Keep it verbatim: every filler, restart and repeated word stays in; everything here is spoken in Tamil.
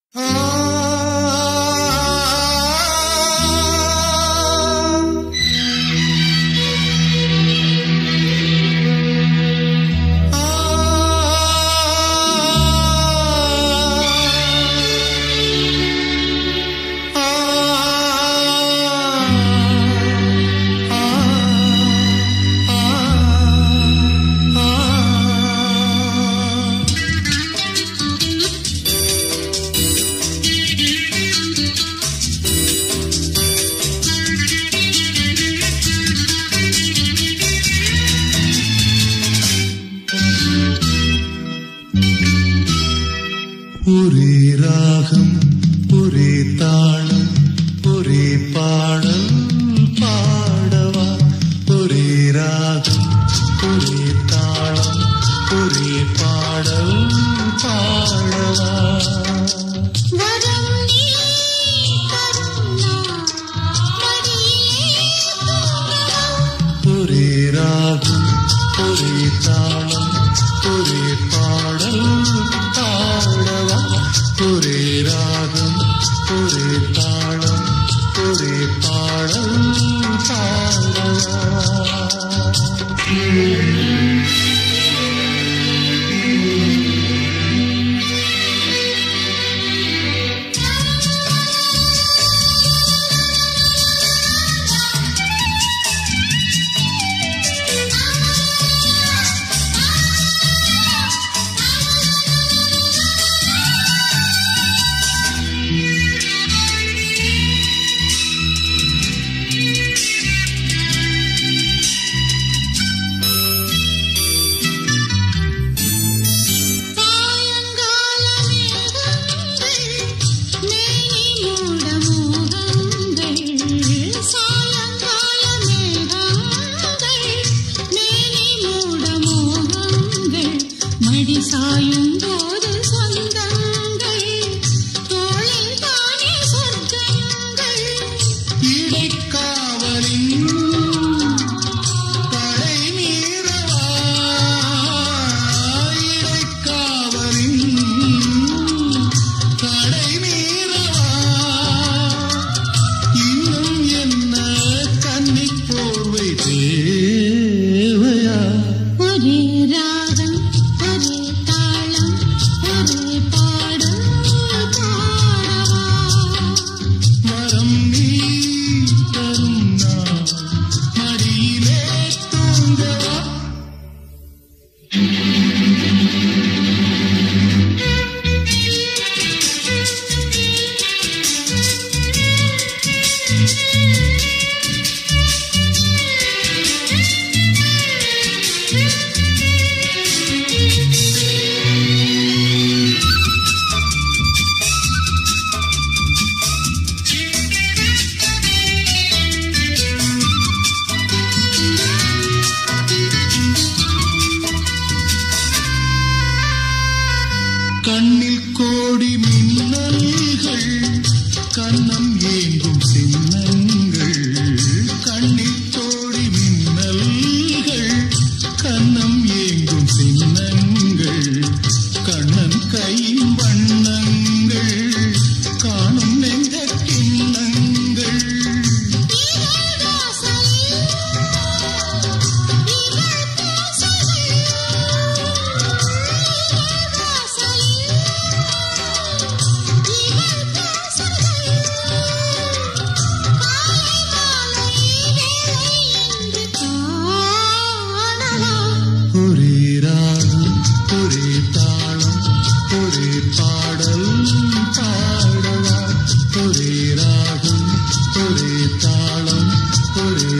ஒரே ராகம் ஒரே தாளம் ஒரே பாடல் பாடவா. ஒரே ராகம் ஒரே தாளம் ஒரே பாடல் பாடவா. ஒரே ராகம் ஒரே தாளம் ஒரே பாடல் பாடவா. ஒரே ராகம் ஒரே தாளம் ஒரே பாடல் பாடவா. கண்ணில் கோடி மின்னல்கள் கண்ணம் ஏங்கும் சின்னங்கள். கண்ணில் கோடி மின்னல்கள் கண்ணம் ஏங்கும் சின்னங்கள். கண்ணன் கையின் வண்ணங்கள் காணும் நெஞ்ச கிண்ணங்கள். ஒரே ராகம் ஒரே தாளம் ஒரே பாடல் பாடவா. ஒரே ராகம் ஒரே தாளம் ஒரே